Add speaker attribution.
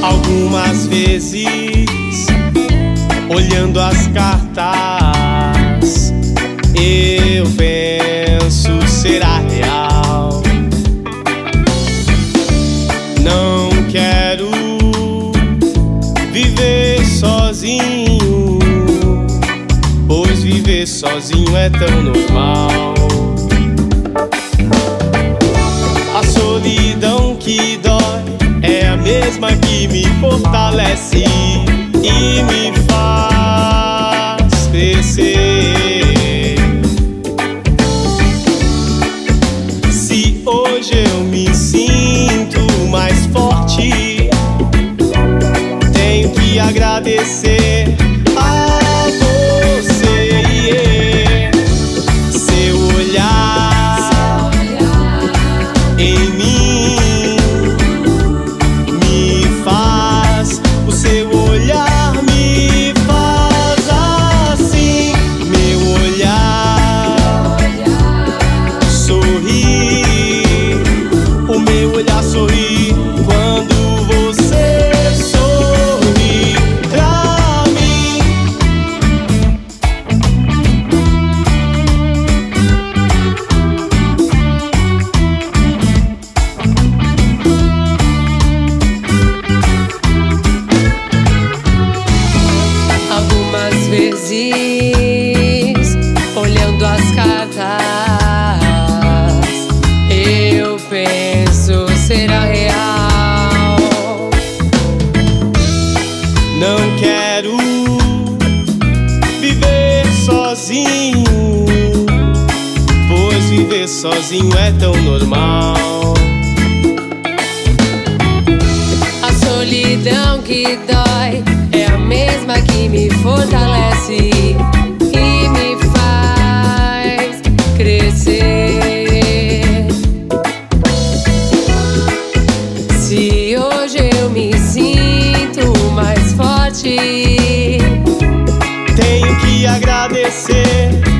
Speaker 1: Algumas vezes, olhando as cartas, eu penso, será real? Não quero viver sozinho, pois viver sozinho é tão normal. A solidão que dói é a mesma que me fortalece e me faz crescer. Se hoje eu me sinto mais forte, tenho que agradecer a você. Seu olhar em mim me faz, o seu olhar me faz assim. Meu olhar sorri, o meu olhar sorri quando você sorri pra mim.
Speaker 2: Algumas vezes, olhando as cartas, eu penso, será real?
Speaker 1: Não quero viver sozinho, pois viver sozinho é tão normal.
Speaker 2: A solidão que dói é a mesma que me fortalece e me faz crescer. Se hoje eu me sinto mais forte,
Speaker 1: Tenho que agradecer